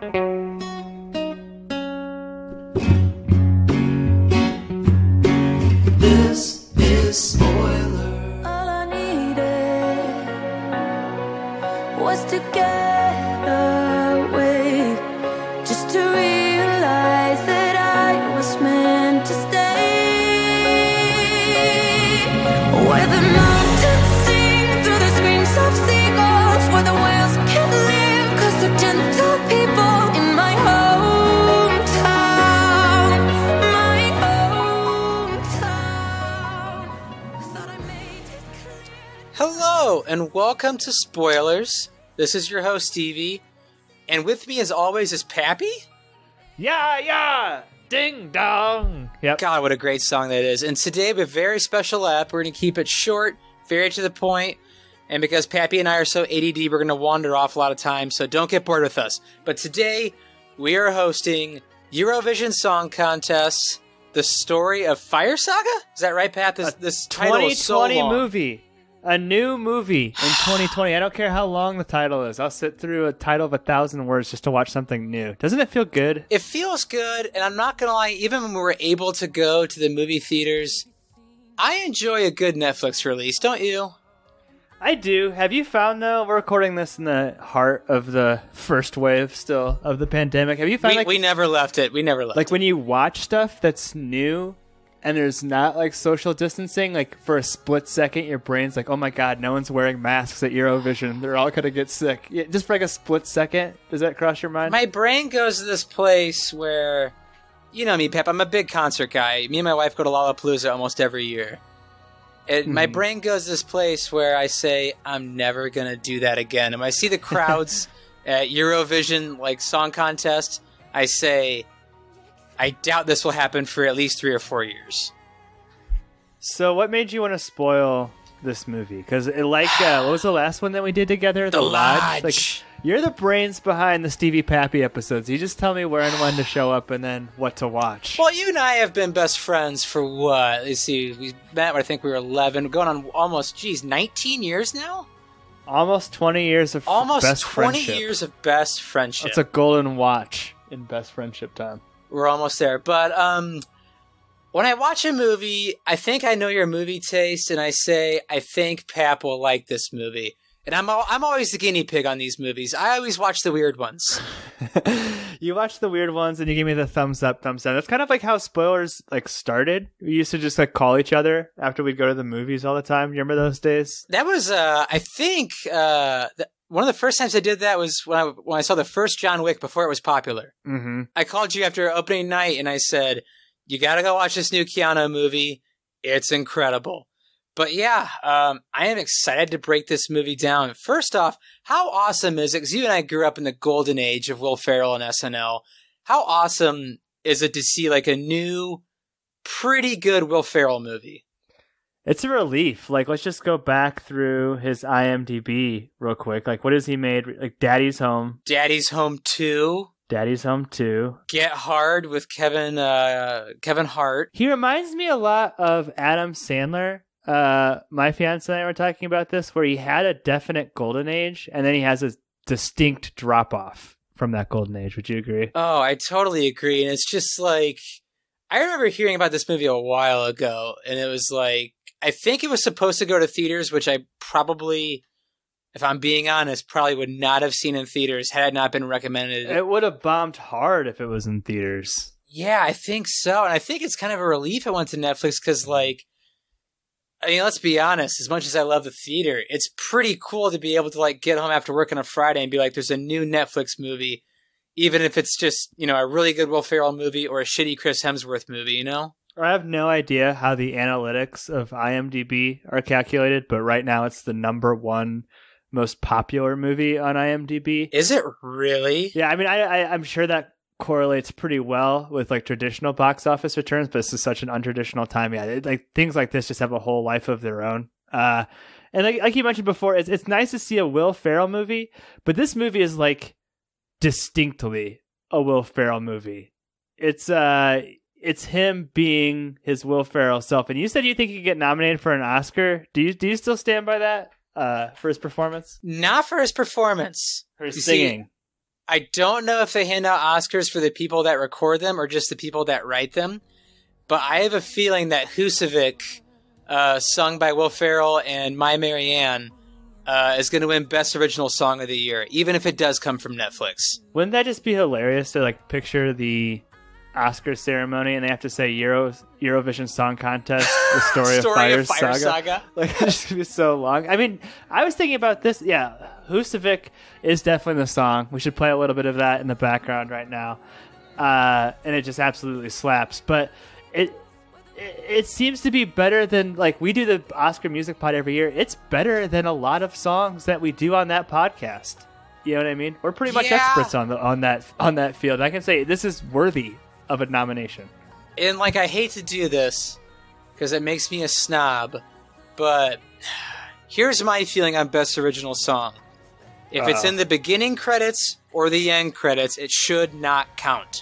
This is spoiler. All I needed was to get away, just to realize that I was meant to stay. Where the mountains sing through the screams of seagulls, where the whales can't live 'cause they're gentle people in my hometown, my hometown. Thought I made it clear. Hello, and welcome to Spoilers. This is your host, Stevie. And with me, as always, is Pappy. Yeah, ding dong. Yep. God, what a great song that is. And today, we have a very special app. We're going to keep it short, very to the point. And because Pappy and I are so ADD, we're going to wander off a lot of times, so don't get bored with us. But today, we are hosting Eurovision Song Contest, the Story of Fire Saga? Is that right, Pat? This title is so 2020 long. movie. A new movie in 2020. I don't care how long the title is. I'll sit through a title of 1,000 words just to watch something new. Doesn't it feel good? It feels good, and I'm not going to lie, even when we were able to go to the movie theaters, I enjoy a good Netflix release, don't you? I do. Have you found, though, we're recording this in the heart of the first wave still of the pandemic. Have you found, We never left it. We never left like it. when you watch stuff that's new and there's not like social distancing, like for a split second, your brain's like, oh my God, no one's wearing masks at Eurovision. They're all going to get sick. Yeah, just for like a split second. Does that cross your mind? My brain goes to this place where, you know me, Pep, I'm a big concert guy. Me and my wife go to Lollapalooza almost every year. My brain goes to this place where I say, I'm never going to do that again. And when I see the crowds at Eurovision like Song Contest, I say, I doubt this will happen for at least 3 or 4 years. So what made you want to spoil this movie? Because what was the last one that we did together? The Lodge. Like, you're the brains behind the Stevie Pappy episodes. You just tell me where and when to show up and then what to watch. Well, you and I have been best friends for what? Let's see. We met when I think we were 11. Going on almost, 19 years now? Almost 20 years of best 20 friendship. years of best friendship. That's a golden watch in best friendship time. We're almost there. But when I watch a movie, I think I know your movie taste, and I say, I think Pap will like this movie. And I'm always the guinea pig on these movies. I always watch the weird ones. You watch the weird ones and you give me the thumbs up, thumbs down. That's kind of like how spoilers like started. We used to just like call each other after we'd go to the movies all the time. You remember those days? That was, I think, one of the first times I did that was when I saw the first John Wick before it was popular. Mm-hmm. I called you after opening night and I said, you got to go watch this new Keanu movie. It's incredible. But yeah, I am excited to break this movie down. First off, how awesome is it? Because you and I grew up in the golden age of Will Ferrell and SNL. How awesome is it to see like a new, pretty good Will Ferrell movie? It's a relief. Like, let's just go back through his IMDb real quick. Like, what has he made? Like, Daddy's Home. Daddy's Home 2. Daddy's Home 2. Get Hard with Kevin Hart. He reminds me a lot of Adam Sandler. My fiance and I were talking about this, where he had a definite golden age, and then he has a distinct drop-off from that golden age. Would you agree? Oh, I totally agree. And it's just like, I remember hearing about this movie a while ago, and it was like, I think it was supposed to go to theaters, which I probably, if I'm being honest, probably would not have seen in theaters had it not been recommended. It would have bombed hard if it was in theaters. Yeah, I think so. And I think it's kind of a relief it went to Netflix because, like, I mean, let's be honest, as much as I love the theater, it's pretty cool to be able to, like, get home after work on a Friday and be like, there's a new Netflix movie, even if it's just, you know, a really good Will Ferrell movie or a shitty Chris Hemsworth movie, you know? I have no idea how the analytics of IMDb are calculated, but right now it's the #1 most popular movie on IMDb. Is it really? Yeah, I mean, I'm sure that correlates pretty well with like traditional box office returns, but this is such an untraditional time. Yeah, like things like this just have a whole life of their own. And like you mentioned before, it's nice to see a Will Ferrell movie, but this movie is like distinctly a Will Ferrell movie. It's him being his Will Ferrell self. And you said you think he could get nominated for an Oscar. Do you still stand by that for his performance? Not for his performance. For his singing. I don't know if they hand out Oscars for the people that record them or just the people that write them, but I have a feeling that Husavik, sung by Will Ferrell and My Marianne, is going to win Best Original Song of the Year, even if it does come from Netflix. Wouldn't that just be hilarious to like picture the Oscar ceremony and they have to say Eurovision Song Contest, the Story of Fire Saga? Like, it's just gonna be so long. I mean, I was thinking about this. Yeah, Husavik is definitely the song. We should play a little bit of that in the background right now, and it just absolutely slaps. But it seems to be better than, like, we do the Oscar Music Pod every year. It's better than a lot of songs that we do on that podcast. You know what I mean? We're pretty much experts on that field. I can say this is worthy of a nomination. And, like, I hate to do this because it makes me a snob, but here's my feeling on Best Original Song. If it's in the beginning credits or the end credits, it should not count.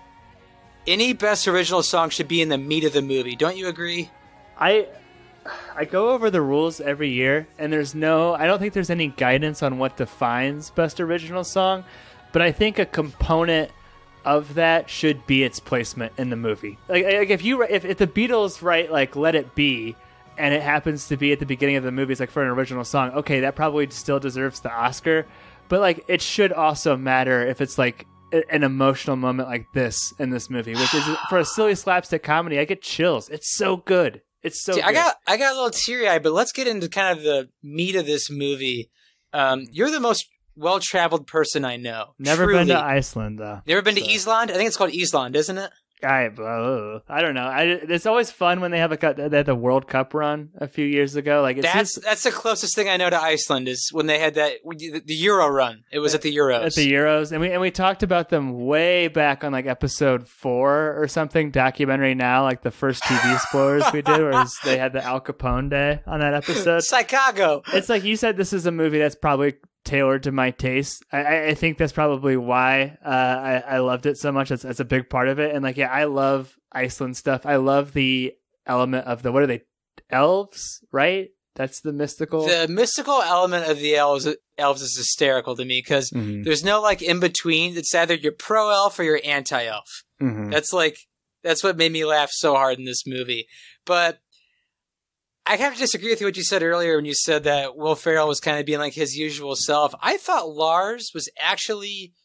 Any Best Original Song should be in the meat of the movie. Don't you agree? I go over the rules every year, and I don't think there's any guidance on what defines Best Original Song, but I think a component of that should be its placement in the movie. Like if the Beatles write like Let It Be, and it happens to be at the beginning of the movie, it's like for an original song, okay, that probably still deserves the Oscar, but like it should also matter if it's like an emotional moment like this in this movie, which is for a silly slapstick comedy. I get chills. It's so good. It's so good. I got a little teary-eyed, but let's get into kind of the meat of this movie. You're the most well-traveled person I know. Never Truly. been to Iceland, though. Never been to Island? I think it's called Island, isn't it? I don't know. It's always fun when they have they had the World Cup run a few years ago. Like that's the closest thing I know to Iceland is when they had the Euro run. It was at the Euros. At the Euros, and we talked about them way back on like episode 4 or something. Documentary now, like the first TV spoilers we did, where they had the Al Capone Day on that episode. Chicago. It's like you said, this is a movie that's probably tailored to my taste. I think that's probably why I loved it so much. That's a big part of it. And like, yeah, I love Iceland stuff. I love the element of what are they? Elves, right? That's the mystical element of the elves is hysterical to me because there's no like in between. It's either you're pro elf or you're anti elf. Mm-hmm. That's what made me laugh so hard in this movie. But I kind of disagree with what you said earlier when you said that Will Ferrell was kind of being like his usual self. I thought Lars was actually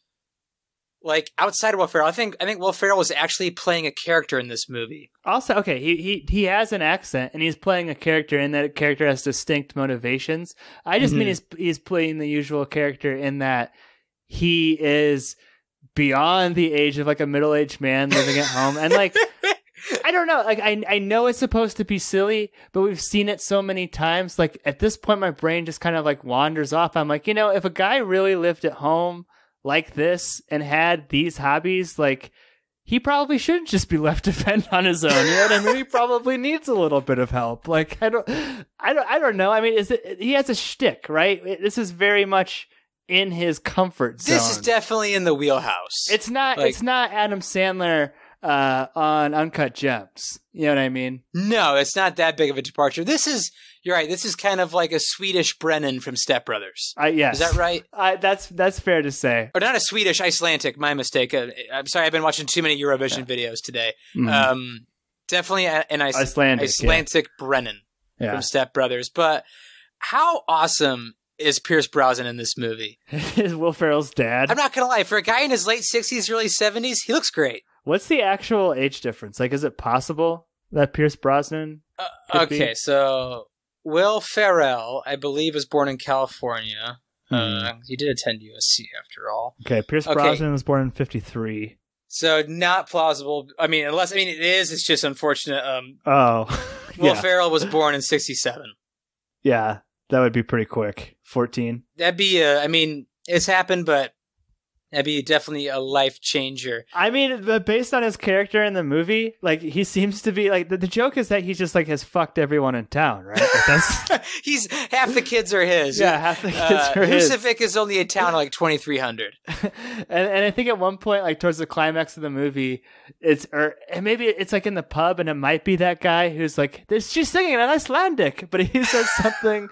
like outside of Will Ferrell. I think Will Ferrell was actually playing a character in this movie. Also, okay, he has an accent and he's playing a character, and that character has distinct motivations. I just mean he's playing the usual character in that he is beyond the age of like a middle-aged man living at home, and like. I don't know. Like I know it's supposed to be silly, but we've seen it so many times. Like at this point, my brain just kind of like wanders off. I'm like, if a guy really lived at home like this and had these hobbies, like he probably shouldn't just be left to fend on his own. You know what I mean? He probably needs a little bit of help. Like I don't know. I mean, he has a shtick, right? This is very much in his comfort zone. This is definitely in the wheelhouse. It's not. It's not Adam Sandler on Uncut Gems. You know what I mean? No, it's not that big of a departure. You're right. This is kind of like a Swedish Brennan from Step Brothers. Yes. Is that right? That's fair to say. Or not a Swedish, Icelandic. My mistake. I'm sorry. I've been watching too many Eurovision videos today. Mm-hmm. Definitely an Icelandic Brennan from Step Brothers. But how awesome is Pierce Brosnan in this movie? Is Will Ferrell's dad? I'm not going to lie. For a guy in his late 60s, early 70s, he looks great. What's the actual age difference? Like, is it possible that Pierce Brosnan okay, so Will Ferrell, I believe, was born in California. He did attend USC after all. Okay, Pierce Brosnan was born in 1953. So not plausible. I mean, it is. It's just unfortunate. Will Ferrell was born in 1967. Yeah, that would be pretty quick. 14. That'd be. It's happened, but that'd be definitely a life changer. I mean, but based on his character in the movie, like he seems to be like the joke is that he's just like has fucked everyone in town, right? Like, that's he's half the kids are his. Yeah, half the kids are his. Husavik is only a town of like 2,300. and I think at one point, like towards the climax of the movie, maybe it's like in the pub, and it might be that guy who's like, she's singing in Icelandic, but he says something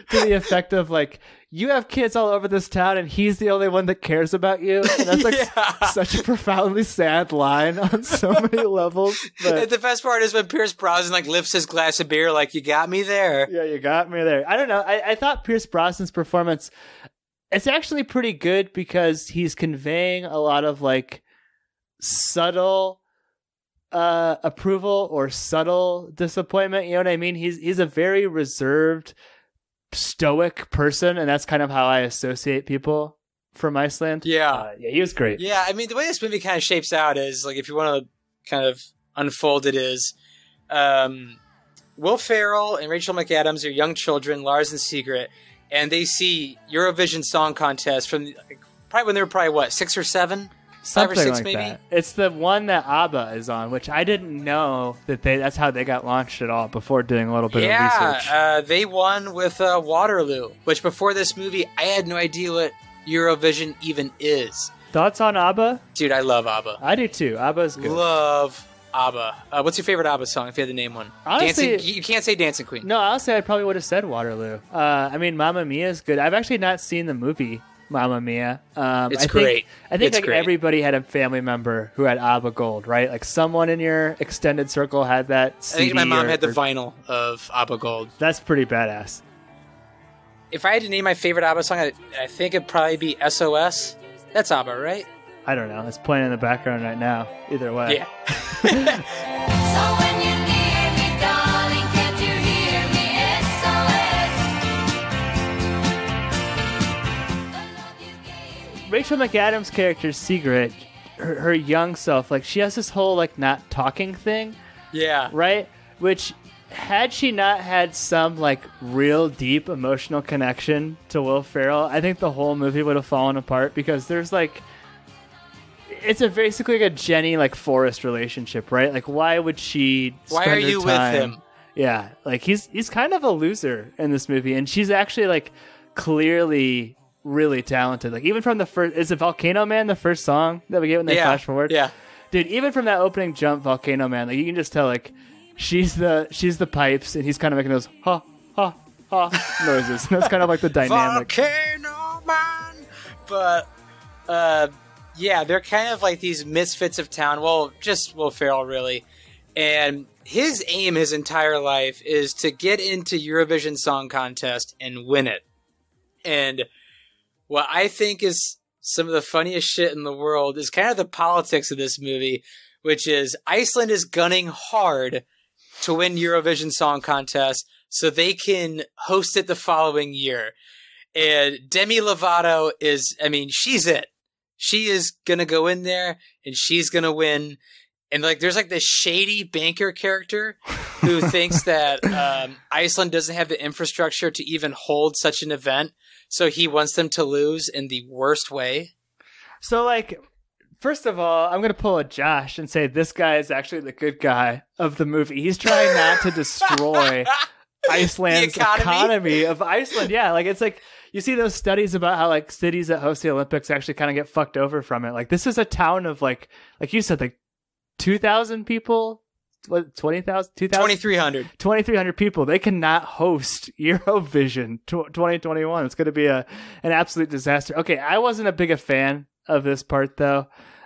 to the effect of like, you have kids all over this town and he's the only one that cares about you. And that's like such a profoundly sad line on so many levels. But the best part is when Pierce Brosnan like lifts his glass of beer, like, you got me there. Yeah, you got me there. I don't know. I thought Pierce Brosnan's performance, it's actually pretty good because he's conveying a lot of like subtle approval or subtle disappointment. You know what I mean? He's a very reserved, stoic person, and that's kind of how I associate people from Iceland. Yeah, he was great. Yeah, I mean, the way this movie kind of shapes out is like, if you want to kind of unfold it, is Will Ferrell and Rachel McAdams are young children, Lars and Sigrid, and they see Eurovision Song Contest from probably when they were what, 6 or 7. Something 5 or 6 like maybe. that. It's the one that ABBA is on, which I didn't know that's how they got launched at all before doing a little bit of research. Yeah, they won with Waterloo, which before this movie, I had no idea what Eurovision even is. Thoughts on ABBA? Dude, I love ABBA. I do too. ABBA's good. Love ABBA. What's your favorite ABBA song, if you had to name one? Honestly, you can't say Dancing Queen. No, honestly, I probably would have said Waterloo. I mean, Mamma Mia is good. I've actually not seen the movie Mamma Mia. It's great. I think It's like great. everybody had a family member who had ABBA Gold, right? Like someone in your extended circle had that CD. I think my mom had the vinyl of ABBA Gold. That's pretty badass. If I had to name my favorite ABBA song, I think it'd probably be SOS. That's ABBA, right? I don't know. It's playing in the background right now. Either way. Yeah. So when you're near me, darling, can't you hear me? SOS. Rachel McAdams' character, Sigrid, her young self, like she has this whole like not talking thing, Yeah. right? Which, had she not had some like real deep emotional connection to Will Ferrell, I think the whole movie would have fallen apart, because there's like, it's basically like a Jenny like Forrest relationship, right? Like, why would she? Why spend are her you with time- him? Yeah, like he's kind of a loser in this movie, and she's actually like clearly really talented. Like even from the first, is it Volcano Man the first song that we get when they flash forward? Yeah. Dude, even from that opening jump, Volcano Man, like you can just tell like she's the pipes, and he's kind of making those ha ha ha noises. That's kind of like the dynamic. Volcano Man. But yeah, they're kind of like these misfits of town. Well, just Will Ferrell, really. And his aim his entire life is to get into Eurovision Song Contest and win it. And what I think is some of the funniest shit in the world is kind of the politics of this movie, which is Iceland is gunning hard to win Eurovision Song Contest so they can host it the following year. And Demi Lovato is, I mean, she's it. She is going to go in there and she's going to win. And like, there's like this shady banker character who thinks that Iceland doesn't have the infrastructure to even hold such an event. So he wants them to lose in the worst way. So like, first of all, I'm going to pull a Josh and say this guy is actually the good guy of the movie. He's trying not to destroy Iceland's economy of Iceland. Yeah, like it's like, you see those studies about how like cities that host the Olympics actually kind of get fucked over from it. Like this is a town of like you said, like 2,000 people, what, 20,000, 2,000? 2,300 people. They cannot host Eurovision 2021. It's going to be an absolute disaster. Okay, I wasn't a big a fan of this part though.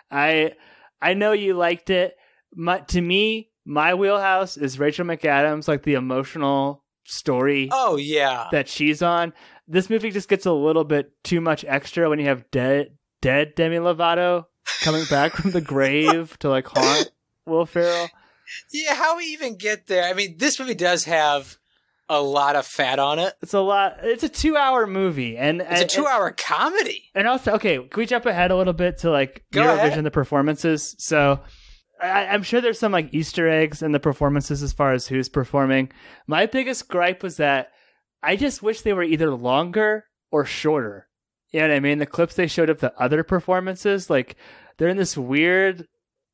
I know you liked it. To me, my wheelhouse is Rachel McAdams, like the emotional story. Oh yeah, that she's on. This movie just gets a little bit too much extra when you have dead Demi Lovato coming back from the grave to like haunt Will Ferrell. Yeah, how we even get there? I mean, this movie does have a lot of fat on it. It's a lot. It's a 2-hour movie, and it's a 2-hour comedy. And also, okay, can we jump ahead a little bit to like Go Eurovision, ahead. the performances? So I'm sure there's some like Easter eggs in the performances as far as who's performing. My biggest gripe was that I just wish they were either longer or shorter. You know what I mean? The clips they showed of the other performances, like they're in this weird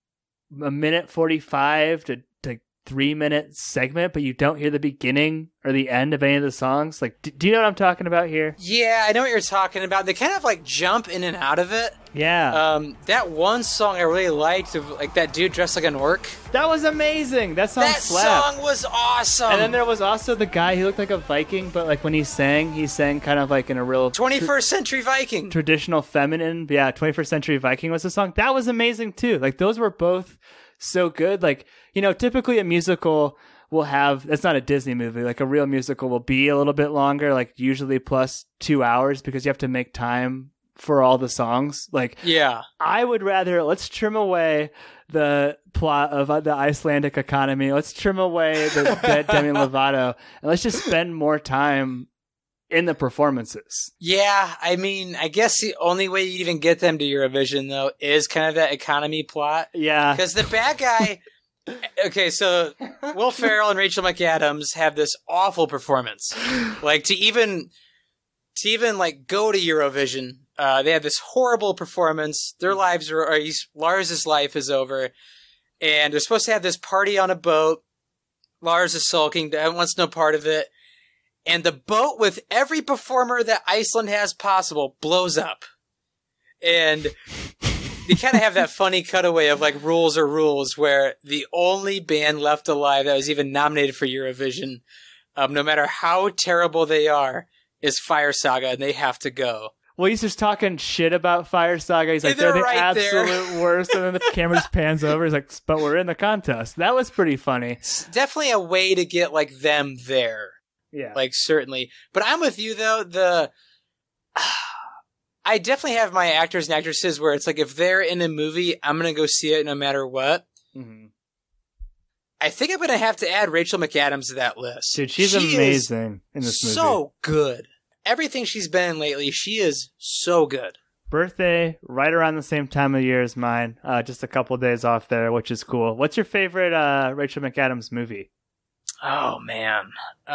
1:45 to 3-minute segment, but you don't hear the beginning or the end of any of the songs. Like, do you know what I'm talking about here? Yeah, I know what you're talking about. They kind of like jump in and out of it. Yeah. That one song I really liked, of like that dude dressed like an orc. That was amazing. That song slapped. Song was awesome. And then there was also the guy, he looked like a Viking, but like when he sang kind of like in a real 21st Century Viking. Traditional feminine. Yeah, 21st Century Viking was the song. That was amazing too. Like those were both so good. Like, you know, typically a musical will have, it's not a Disney movie, like a real musical will be a little bit longer, like usually plus 2 hours, because you have to make time for all the songs. Like, yeah, I would rather, let's trim away the plot of the Icelandic economy. Let's trim away the dead Demi Lovato, and let's just spend more time in the performances. Yeah, I mean, I guess the only way you even get them to Eurovision, though, is kind of that economy plot. Yeah. Because the bad guy... Okay, so Will Ferrell and Rachel McAdams have this awful performance. Like, to even like, go to Eurovision, they have this horrible performance. Their lives are... Or Lars's life is over. And they're supposed to have this party on a boat. Lars is sulking. Wants no part of it. And the boat with every performer that Iceland has possible blows up. And you kind of have that funny cutaway of like Rules are Rules, where the only band left alive that was even nominated for Eurovision, no matter how terrible they are, is Fire Saga, and they have to go. Well, he's just talking shit about Fire Saga. He's like, they're the right absolute worst. And then the camera just pans over. He's like, but we're in the contest. That was pretty funny. It's definitely a way to get like them there. Yeah. Like, certainly. But I'm with you, though. I definitely have my actors and actresses where it's like, if they're in a movie, I'm going to go see it no matter what. Mm-hmm. I think I'm going to have to add Rachel McAdams to that list. Dude, she's amazing in this movie. So good. Everything she's been in lately, she is so good. Birthday, right around the same time of year as mine. Just a couple days off there, which is cool. What's your favorite Rachel McAdams movie? Oh, man.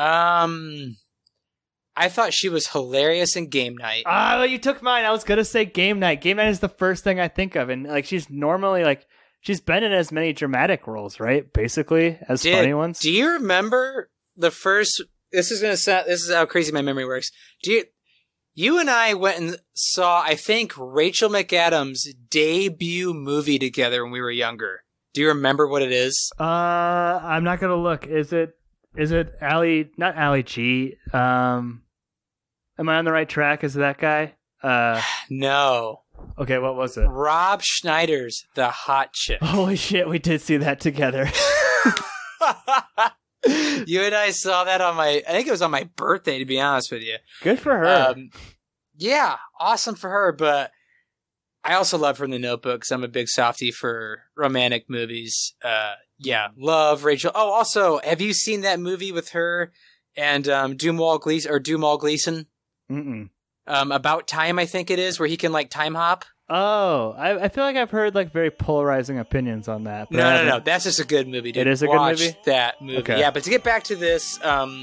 I thought she was hilarious in Game Night. Ah, you took mine. I was going to say Game Night. Game Night is the first thing I think of. And like, she's normally like, she's been in as many dramatic roles, right? Basically, as funny ones. Do you remember the first, this is how crazy my memory works. You and I went and saw, I think, Rachel McAdams' debut movie together when we were younger. Do you remember what it is? I'm not going to look. Is it Ali, not Ali G? Am I on the right track? Is it that guy? No. Okay, what was it? Rob Schneider's The Hot Chick. Holy shit, we did see that together. You and I saw that I think it was on my birthday, to be honest with you. Good for her. Yeah, awesome for her, but I also love her in The Notebook because I'm a big softie for romantic movies. Yeah, love Rachel. Oh, also, have you seen that movie with her and Dumal Gleason? Mm-mm. About Time, I think it is, where he can like time hop. Oh, I feel like I've heard like very polarizing opinions on that. But No. That's just a good movie, dude. It is a Watch good movie? that movie. Okay. Yeah, but to get back to this,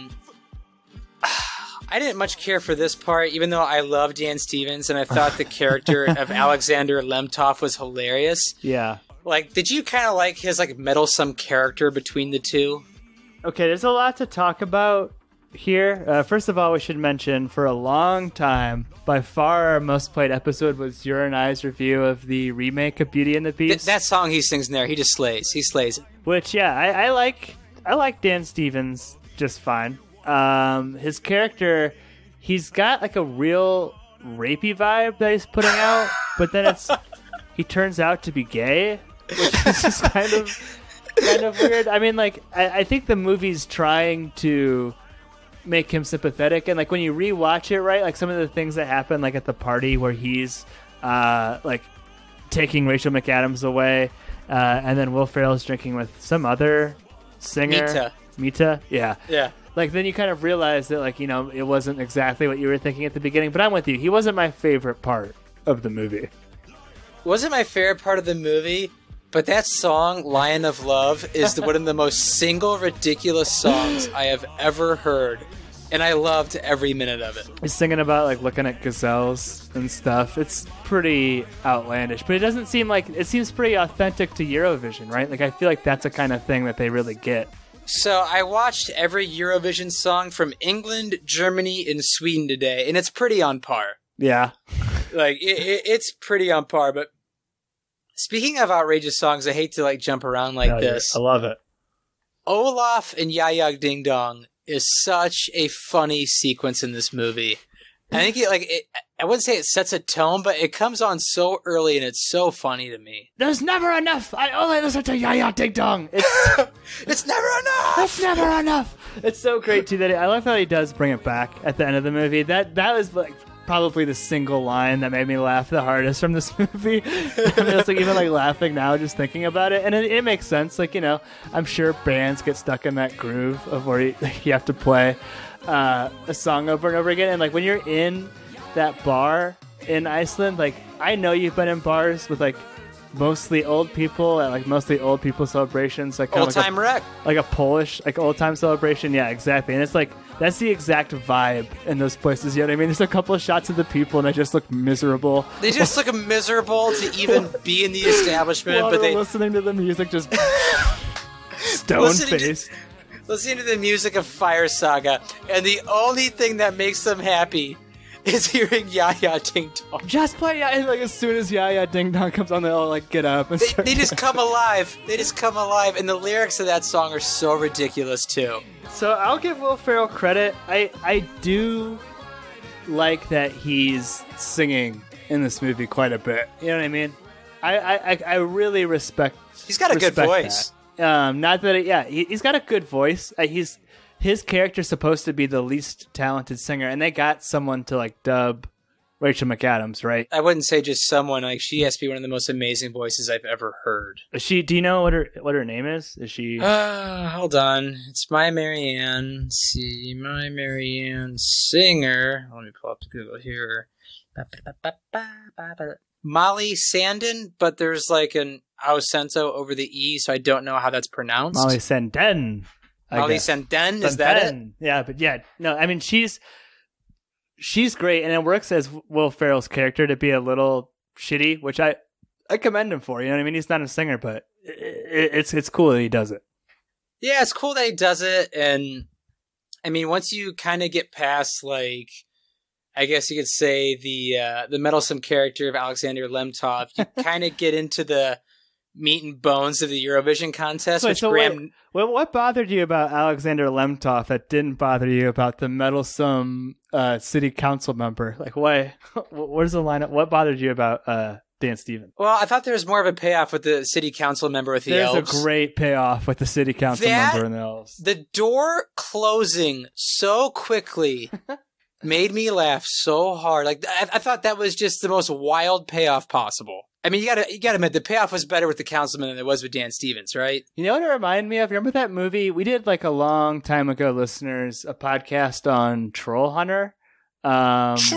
I didn't much care for this part, even though I love Dan Stevens and I thought the character of Alexander Lemtov was hilarious. Yeah. Like, did you kind of like his like meddlesome character between the two? Okay, there's a lot to talk about here. First of all, we should mention for a long time, by far our most played episode was your and I's review of the remake of Beauty and the Beast. That song he sings in there, he just slays. He slays it. Which, yeah, I like Dan Stevens just fine. His character, he's got like a real rapey vibe that he's putting out, but then he turns out to be gay, which is just kind of weird. I mean, like, I think the movie's trying to make him sympathetic, and like when you rewatch it, right, like some of the things that happen like at the party where he's like taking Rachel McAdams away, and then Will Ferrell's drinking with some other singer, Mita, yeah. Like, then you kind of realize that, like, you know, it wasn't exactly what you were thinking at the beginning. But I'm with you. He wasn't my favorite part of the movie. Wasn't my favorite part of the movie, but that song, Lion of Love, is one of the most single, ridiculous songs I have ever heard. And I loved every minute of it. He's singing about, like, looking at gazelles and stuff. It's pretty outlandish. But it doesn't seem like... It seems pretty authentic to Eurovision, right? Like, I feel like that's a kind of thing that they really get. So I watched every Eurovision song from England, Germany, and Sweden today, and it's pretty on par. Yeah. Like it's pretty on par. But speaking of outrageous songs, I hate to like jump around like this. I love it. Olaf and Ya Ya Ding Dong is such a funny sequence in this movie. I think I wouldn't say it sets a tone, but it comes on so early and it's so funny to me. There's never enough. I only listen to Ya Ya Ding Dong. It's never enough. It's never enough. It's so great too that I love how he does bring it back at the end of the movie. That was like probably the single line that made me laugh the hardest from this movie. I mean, it's like even like laughing now just thinking about it, and it makes sense. Like, you know, I'm sure bands get stuck in that groove of where you have to play a song over and over again, and like when you're in that bar in Iceland, like I know you've been in bars with like mostly old people at like mostly old people celebrations, like old time wreck, like a Polish like old time celebration. Yeah, exactly. And it's like that's the exact vibe in those places. You know what I mean? There's a couple of shots of the people and they just look miserable. They just look miserable to even be in the establishment. But they listening to the music, just stone faced. Listening to the music of Fire Saga, and the only thing that makes them happy is hearing Ya Ya Ding Dong. Just play Ya, and like as soon as Ya Ya Ding Dong comes on, they all like get up and they just come alive. They just come alive, and the lyrics of that song are so ridiculous too. So I'll give Will Ferrell credit. I do like that he's singing in this movie quite a bit. You know what I mean? I really respect. He's got a good voice. Not that he's got a good voice. His character's supposed to be the least talented singer, and they got someone to like dub Rachel McAdams, right? I wouldn't say just someone. Like she has to be one of the most amazing voices I've ever heard. Is she? Do you know what her name is? Is she? Hold on. It's My Marianne. Let's see, My Marianne singer. Let me pull up the Google here. Molly Sandin, but there's like an accento over the E, so I don't know how that's pronounced. Molly Sandin. Molly Sandin, is that it? Yeah, but yeah, no, I mean she's great, and it works as Will Ferrell's character to be a little shitty, which I commend him for. You know what I mean? He's not a singer, but it's cool that he does it. Yeah, it's cool that he does it, and I mean once you kind of get past like, I guess you could say the meddlesome character of Alexander Lemtov, you kind of get into the meat and bones of the Eurovision contest. What bothered you about Alexander Lemtov that didn't bother you about the meddlesome city council member? Like, why? Where's the lineup? What bothered you about Dan Stevens? Well, I thought there was more of a payoff with the city council member with the elves. There's a great payoff with the city council member and the elves. The door closing so quickly made me laugh so hard. Like I thought that was just the most wild payoff possible. I mean, you gotta admit the payoff was better with the councilman than it was with Dan Stevens, right? You know what it reminded me of? Remember that movie we did like a long time ago, listeners, a podcast on Troll Hunter. Troll.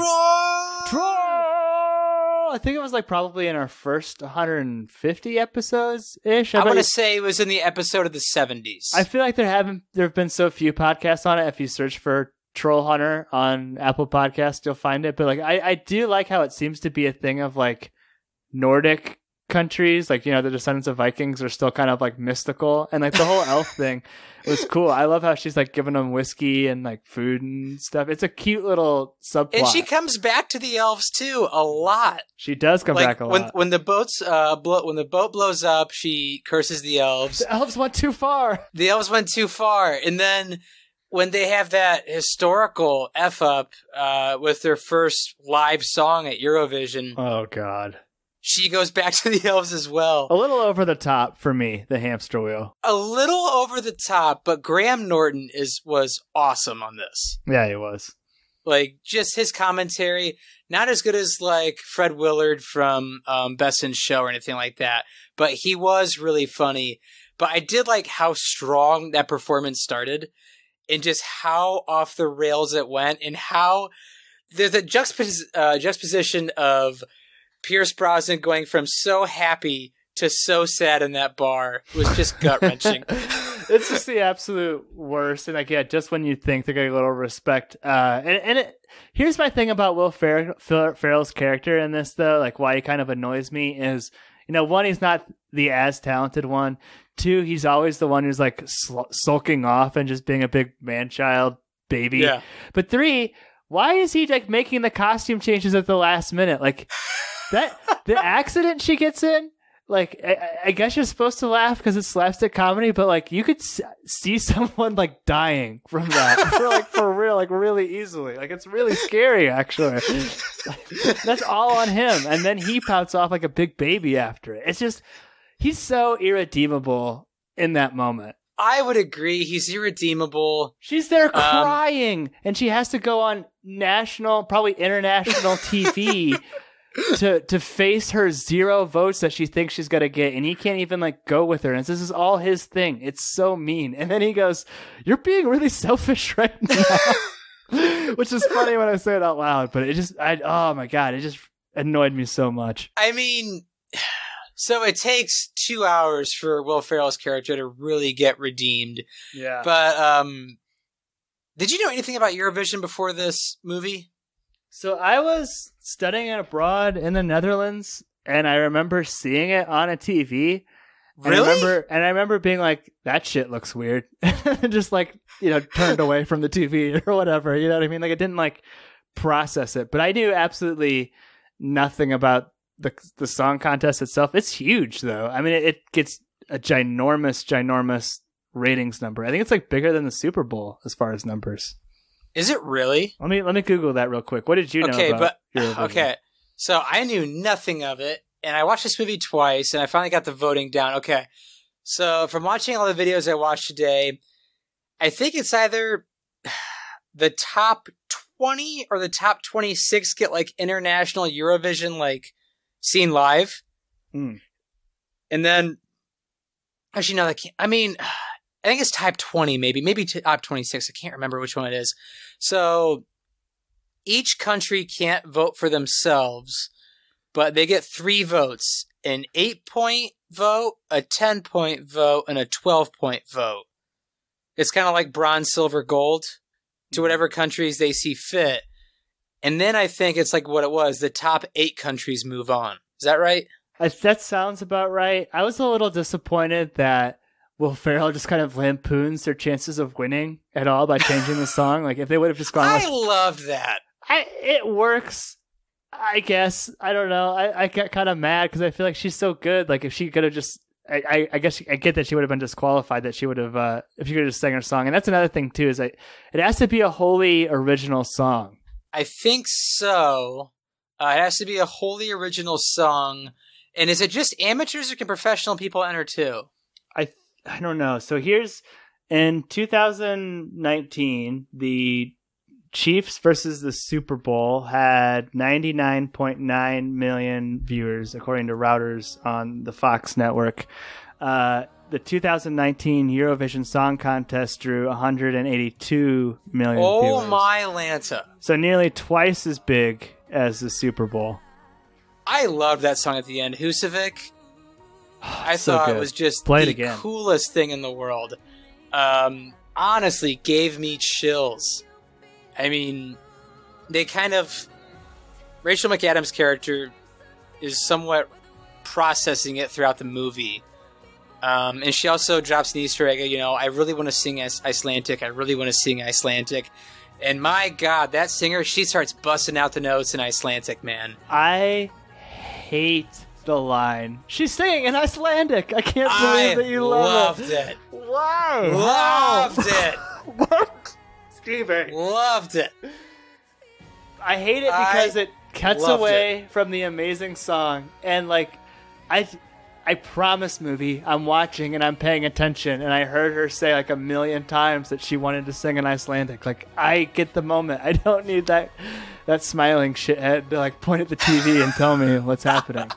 I think it was like probably in our first 150 episodes ish. I want to say it was in the episode of the 70s. I feel like there have been so few podcasts on it. If you search for Troll Hunter on Apple Podcasts, you'll find it. But like, I do like how it seems to be a thing of like Nordic countries, like, you know, the descendants of Vikings are still kind of like mystical, and like the whole elf thing was cool. I love how she's like giving them whiskey and like food and stuff. It's a cute little subplot. And she comes back to the elves too a lot. She does come back a lot. When the boat blows up, she curses the elves. The elves went too far. And then when they have that historical F up with their first live song at Eurovision. Oh God. She goes back to the elves as well. A little over the top for me, the hamster wheel. A little over the top, but Graham Norton was awesome on this. Yeah, he was. Like, just his commentary, not as good as, like, Fred Willard from Best in Show or anything like that, but he was really funny. But I did like how strong that performance started and just how off the rails it went, and how there's a juxtaposition of Pierce Brosnan going from so happy to so sad in that bar was just gut-wrenching. It's just the absolute worst. And like, yeah, just when you think they're getting a little respect. Here's my thing about Will Ferrell's character in this, though, like why he kind of annoys me is, you know, one, he's not the as talented one. Two, he's always the one who's like sulking off and just being a big man-child baby. Yeah. But three, why is he like making the costume changes at the last minute? Like that, the accident she gets in, like, I guess you're supposed to laugh because it's slapstick comedy, but like you could see someone like dying from that for real, like really easily. Like it's really scary, actually. That's all on him. And then he pouts off like a big baby after it. It's just, he's so irredeemable in that moment. I would agree. He's irredeemable. She's there crying, and she has to go on national, probably international TV to face her 0 votes that she thinks she's gonna get, and he can't even like go with her. And this is all his thing. It's so mean. And then he goes, "You're being really selfish right now," which is funny when I say it out loud. But it just, oh my god, it just annoyed me so much. I mean, so it takes 2 hours for Will Ferrell's character to really get redeemed. Yeah. But did you know anything about Eurovision before this movie? So I was studying abroad in the Netherlands, and I remember seeing it on a TV. Really? And I remember being like, that shit looks weird. Just like, turned away from the TV or whatever. You know what I mean? Like, I didn't like process it. But I knew absolutely nothing about the song contest itself. It's huge, though. I mean, it gets a ginormous ratings number. I think it's like bigger than the Super Bowl as far as numbers. Is it really? Let me Google that real quick. What did you know about Eurovision? Okay, so I knew nothing of it, and I watched this movie twice, and I finally got the voting down. Okay, so from watching all the videos I watched today, I think it's either the top 20 or the top 26 get like international Eurovision like seen live, and then actually no, I think it's top 20, maybe top 26. I can't remember which one it is. So each country can't vote for themselves, but they get 3 votes: an 8-point vote, a 10-point vote, and a 12-point vote. It's kind of like bronze, silver, gold to whatever countries they see fit. And then I think it's like what it was. The top 8 countries move on. Is that right? That sounds about right. I was a little disappointed that Will Ferrell just kind of lampoons their chances of winning at all by changing the song. Like, if they would have just gone... I loved that. It works, I guess. I don't know. I get kind of mad because I feel like she's so good. Like, if she could have just... I guess I get that she would have been disqualified, that she would have... if she could have just sang her song. And that's another thing, too, is it has to be a wholly original song. I think so. It has to be a wholly original song. And is it just amateurs or can professional people enter, too? I don't know. So here's, in 2019, the Chiefs versus the Super Bowl had 99.9 million viewers, according to routers on the Fox network. The 2019 Eurovision Song Contest drew 182 million viewers. Oh my Lanta. So nearly twice as big as the Super Bowl. I loved that song at the end. Husavik. I So thought good. it was just Play it the again. coolest thing in the world. Honestly, gave me chills. I mean, they kind of... Rachel McAdams' character is somewhat processing it throughout the movie. And she also drops an Easter egg, I really want to sing Icelandic. I really want to sing Icelandic. And my God, that singer, she starts busting out the notes in Icelandic, man. I hate the line. She's singing in Icelandic. I can't believe that you love loved it. Wow. Loved it. What? Stevie. Loved it. I hate it because it cuts away it. from the amazing song. And like, I promise, movie, I'm watching and I'm paying attention, and I heard her say like 1 million times that she wanted to sing in Icelandic. Like, I get the moment. I don't need that smiling shithead to like point at the TV and tell me what's happening.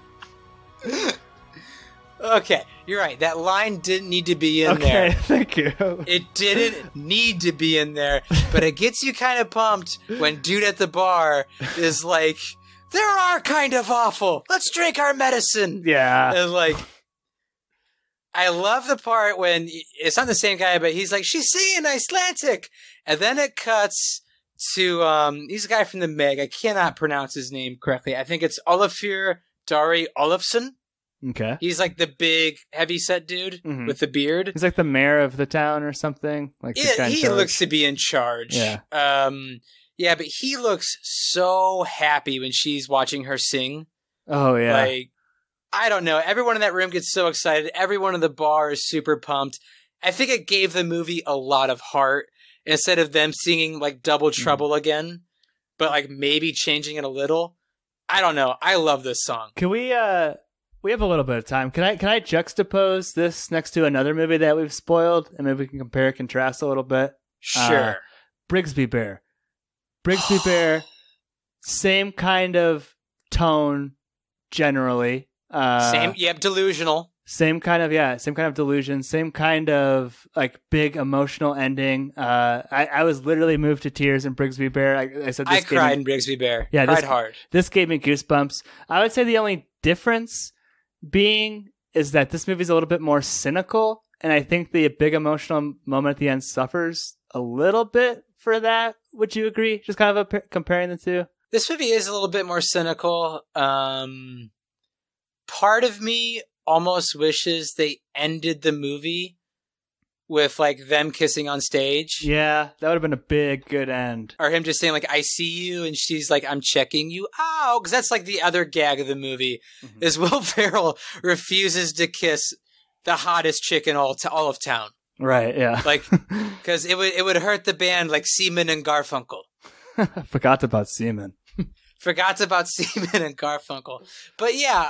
Okay, you're right. That line didn't need to be in there. Okay, thank you. It didn't need to be in there, but it gets you kind of pumped when dude at the bar is like, "There are kind of awful. Let's drink our medicine." Yeah. And like, I love the part when it's not the same guy, but he's like, "She's singing Icelandic," and then it cuts to he's a guy from the Meg. I cannot pronounce his name correctly. I think it's Olafur Dari Olafsson. Okay. He's like the big, heavy-set dude with the beard. He's like the mayor of the town or something. Like, this guy in he charge. looks to be in charge. Yeah. Yeah, but he looks so happy when she's watching her sing. Oh, yeah. Like, I don't know. Everyone in that room gets so excited. Everyone in the bar is super pumped. I think it gave the movie a lot of heart instead of them singing like Double Trouble again, but like maybe changing it a little. I don't know. I love this song. Can we have a little bit of time. Can I juxtapose this next to another movie that we've spoiled and maybe we can compare and contrast a little bit? Sure. Brigsby Bear. Brigsby Bear, same kind of tone generally. Delusional. Same kind of delusion, same kind of like big emotional ending. I was literally moved to tears in Brigsby Bear. I said this I cried in Brigsby Bear. Yeah, cried hard. This gave me goosebumps. I would say the only difference being is that this movie's a little bit more cynical, and I think the big emotional moment at the end suffers a little bit for that. Would you agree? Just kind of comparing the two. This movie is a little bit more cynical. Part of me almost wishes they ended the movie with like them kissing on stage. Yeah, that would have been a big good end. Or him just saying like, I see you, and she's like, I'm checking you out. Because that's like the other gag of the movie is Will Ferrell refuses to kiss the hottest chick in all of town. Right, yeah. Like, because it would hurt the band like Seaman and Garfunkel. Forgot about Seaman. Forgot about Seaman and Garfunkel. But yeah,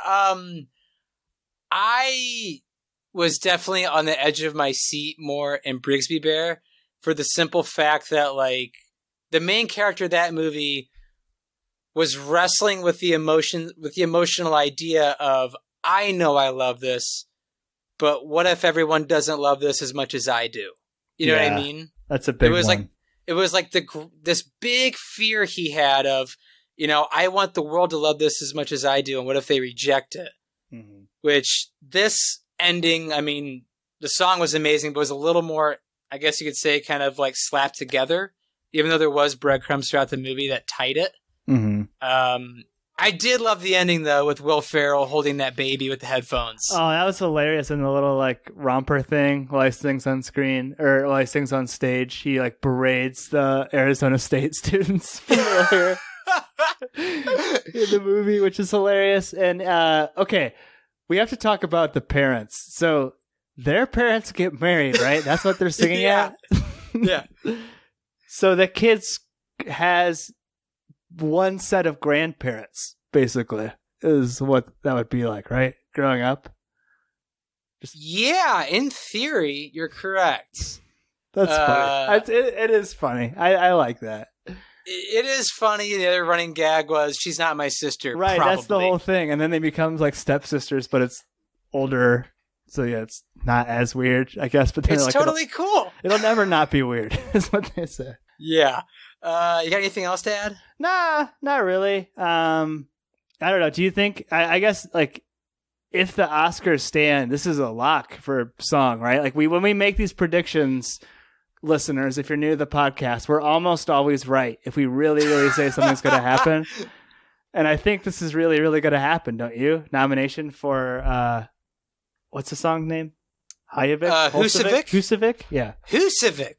I was definitely on the edge of my seat more in Brigsby Bear for the simple fact that like the main character of that movie was wrestling with the emotional idea of, I know I love this, but what if everyone doesn't love this as much as I do? You know what I mean? That's a big one. It was like this big fear he had of, you know, I want the world to love this as much as I do, and what if they reject it? Mm-hmm. Which this ending, I mean, the song was amazing, but was a little more, I guess you could say, kind of like slapped together, even though there was breadcrumbs throughout the movie that tied it. Mm-hmm. I did love the ending, though, with Will Ferrell holding that baby with the headphones. Oh, that was hilarious. And the little, like, romper thing while he sings on screen, or while he sings on stage, he, like, berades the Arizona State students from earlier in the movie, which is hilarious. And, okay, we have to talk about the parents. So, their parents get married, right? That's what they're singing at? Yeah. So, the kids has one set of grandparents, basically, is what that would be like, right? Growing up. Yeah, in theory, you're correct. That's funny. It is funny. I like that. It is funny. The other running gag was, she's not my sister. Right, probably. That's the whole thing. And then they become like stepsisters, but it's older. So yeah, it's not as weird, I guess. But then it's like, totally cool. It'll never not be weird, is what they say. Yeah. You got anything else to add? Nah, not really. I don't know. Do you think, I guess, like, if the Oscars stand, this is a lock for a song, right? Like, when we make these predictions, listeners, if you're new to the podcast, we're almost always right if we really, really say something's going to happen. And I think this is really, really going to happen, don't you? Nomination for, what's the song name? Husavik? Husavik? Yeah. Husavik.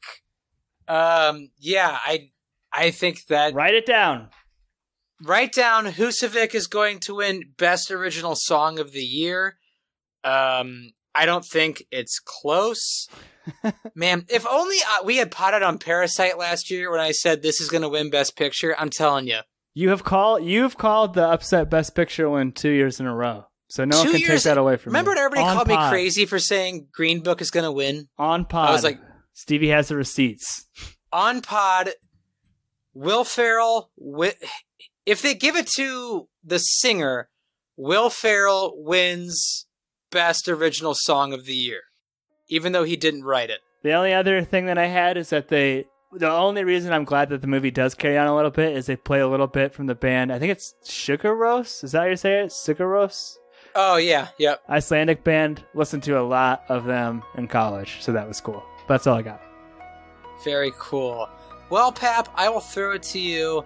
Yeah, I think that... Write it down. Write down Husavik is going to win Best Original Song of the Year. I don't think it's close. Man, if only we had potted on Parasite last year when I said this is going to win Best Picture. I'm telling you. You've called the upset Best Picture win 2 years in a row. So no one can take that away from me. Remember when everybody called me crazy for saying Green Book is going to win? On pod. I was like... Stevie has the receipts. On pod... Will Ferrell, if they give it to the singer, Will Ferrell wins Best Original Song of the Year, even though he didn't write it. The only other thing that I had is that the only reason I'm glad that the movie does carry on a little bit is they play a little bit from the band. I think it's Sugar Rose. Is that how you say it? Sugar Rose? Oh, yeah. Yep. Icelandic band. Listened to a lot of them in college, so that was cool. But that's all I got. Very cool. Well, Pap, I will throw it to you.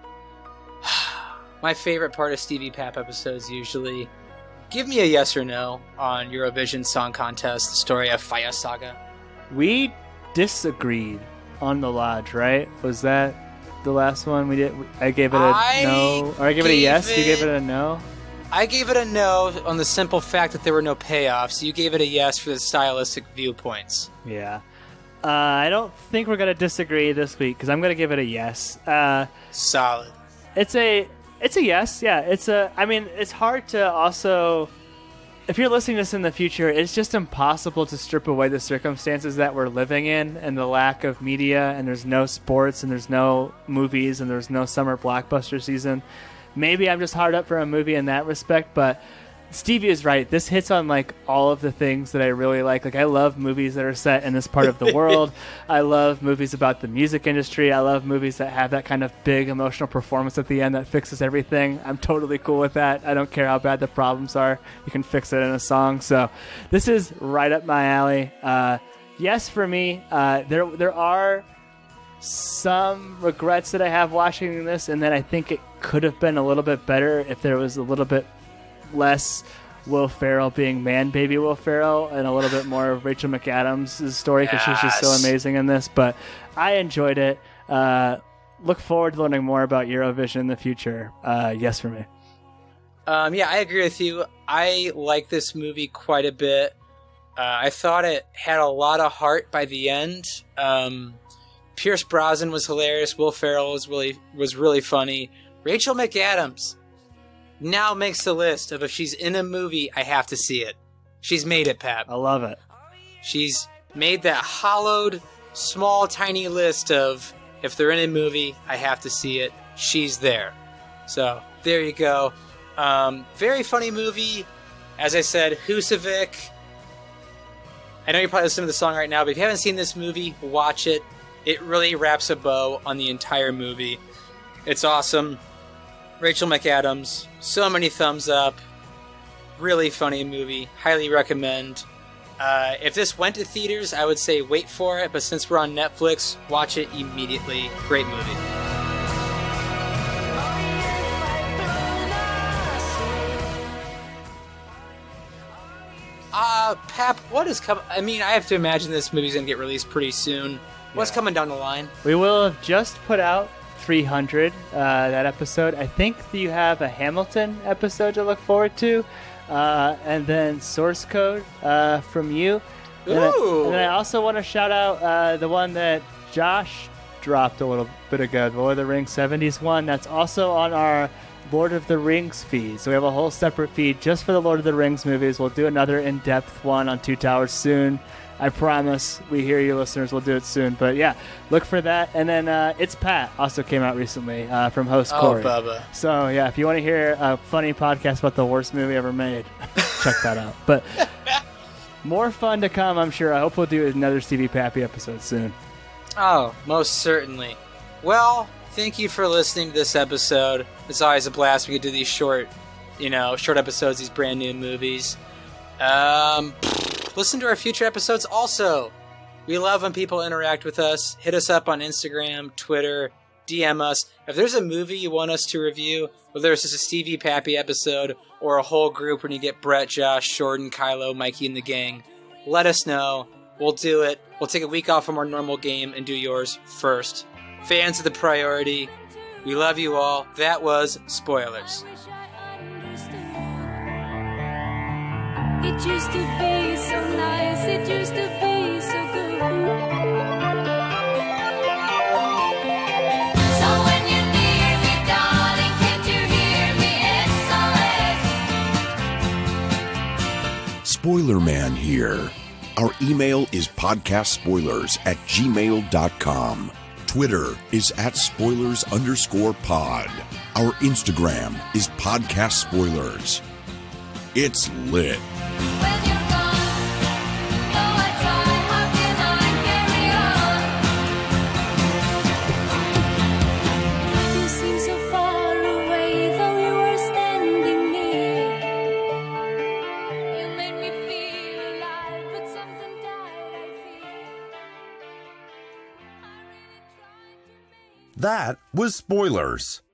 My favorite part of Stevie Pap episodes usually. Give me a yes or no on Eurovision Song Contest, the Story of Fire Saga. We disagreed on the Lodge, right? Was that the last one we did. I gave it a no, or I gave it a yes. You gave it a no. I gave it a no on the simple fact that there were no payoffs. You gave it a yes for the stylistic viewpoints. Yeah. I don't think we're gonna disagree this week because I'm gonna give it a yes. Solid. It's a yes. Yeah. I mean, it's hard to also. If you're listening to this in the future, it's just impossible to strip away the circumstances that we're living in and the lack of media, and there's no sports, and there's no movies, and there's no summer blockbuster season. Maybe I'm just hard up for a movie in that respect, but Stevie is right. This hits on like all of the things that I really like. Like, I love movies that are set in this part of the world. I love movies about the music industry. I love movies that have that kind of big emotional performance at the end that fixes everything. I'm totally cool with that. I don't care how bad the problems are. You can fix it in a song. So this is right up my alley. Yes, for me. There are some regrets that I have watching this, and that I think it could have been a little bit better if there was a little bit less Will Ferrell being man baby Will Ferrell and a little bit more of Rachel McAdams' story, because she's just so amazing in this. But I enjoyed it. Look forward to learning more about Eurovision in the future. Yes for me. Yeah, I agree with you. I like this movie quite a bit. I thought it had a lot of heart by the end. Pierce Brosnan was hilarious. Will Ferrell was really funny. Rachel McAdams now makes the list of if she's in a movie, I have to see it. She's made it, Pap. I love it. She's made that hollowed, small, tiny list of if they're in a movie, I have to see it. She's there. So, there you go. Very funny movie. As I said, Husavik. I know you're probably listening to the song right now, but if you haven't seen this movie, watch it. It really wraps a bow on the entire movie. It's awesome. Rachel McAdams, so many thumbs up. Really funny movie. Highly recommend. If this went to theaters, I would say wait for it, but since we're on Netflix, watch it immediately. Great movie. Pap, what is coming? I mean, I have to imagine this movie's going to get released pretty soon. What's coming down the line? We will have just put out 300, that episode. I think that you have a Hamilton episode to look forward to, and then Source Code from you. Ooh. And then I also want to shout out the one that Josh dropped a little bit ago, the Lord of the Rings 70s one. That's also on our Lord of the Rings feed. So we have a whole separate feed just for the Lord of the Rings movies. We'll do another in-depth one on Two Towers soon. I promise. We hear you, listeners. We'll do it soon. But yeah, look for that. And then It's Pat also came out recently from host Corey. Oh, Bubba. So yeah, if you want to hear a funny podcast about the worst movie ever made, check that out. But more fun to come, I'm sure. I hope we'll do another Stevie Pappy episode soon. Oh, most certainly. Well, thank you for listening to this episode. It's always a blast. We can do these short episodes, these brand new movies. Listen to our future episodes also. We love when people interact with us. Hit us up on Instagram, Twitter, DM us. If there's a movie you want us to review, whether it's just a Stevie Pappy episode or a whole group when you get Brett, Josh, Jordan, Kylo, Mikey, and the gang, let us know. We'll do it. We'll take a week off from our normal game and do yours first. Fans are the priority. We love you all. That was Spoilers. It used to be so nice, it used to be so good. So when you're near me, darling, can't you hear me? SOS. Spoiler Man here. Our email is podcastspoilers@gmail.com. Twitter is @spoilers_pod. Our Instagram is Podcast Spoilers. It's lit. When you're gone, though I try, how can I carry on? You seem so far away, though you were standing near. You made me feel alive, but something died, I fear. I really tried to make That was Spoilers.